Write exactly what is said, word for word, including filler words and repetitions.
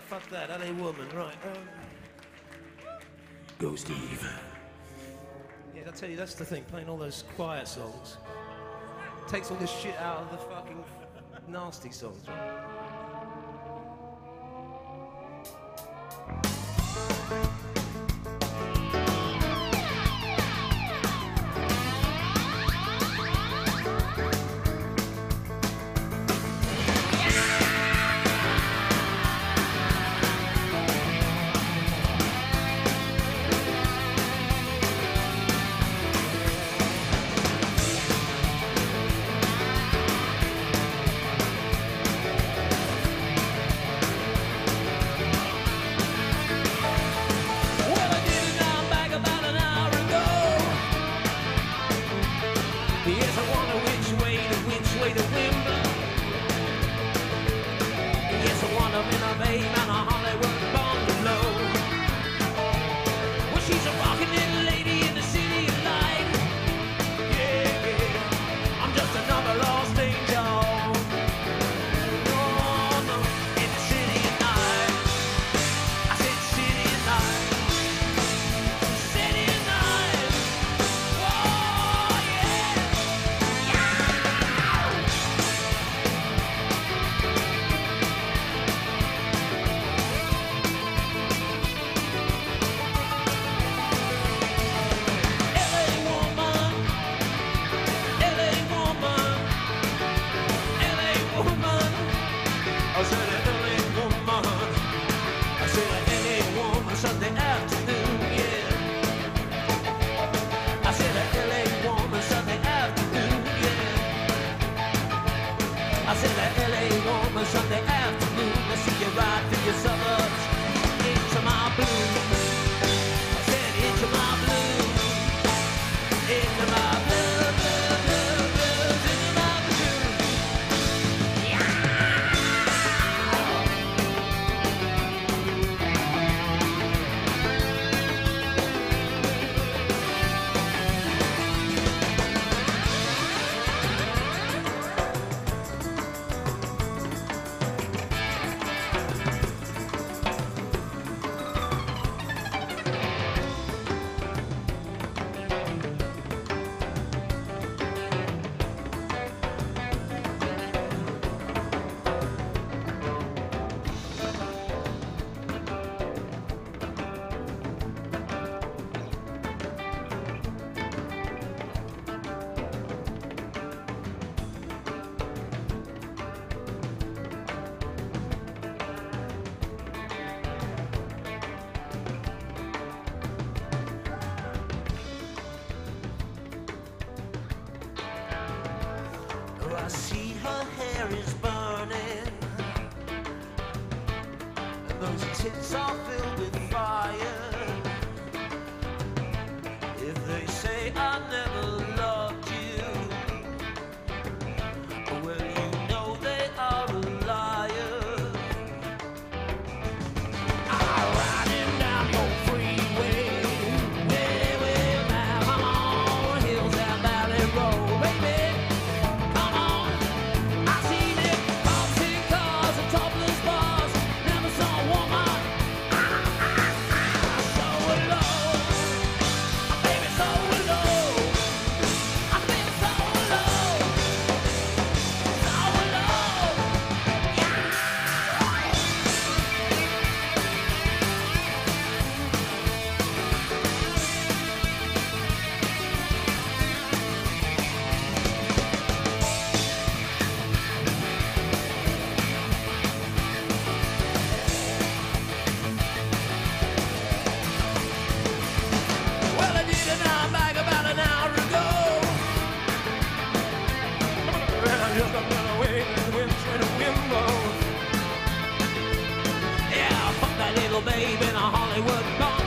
fuck that, L A Woman, right. Um, go, Steve. Yeah, I'll tell you, that's the thing, playing all those quiet songs. Takes all this shit out of the fucking nasty songs, right? I see her hair is burning, and those tits are filled with fire. If they say I never loved you, well, you know they are a liar. I'm riding down your freeway, way, way down. Come on, hills and valley road, baby. Yeah, fuck that little babe in a Hollywood bar.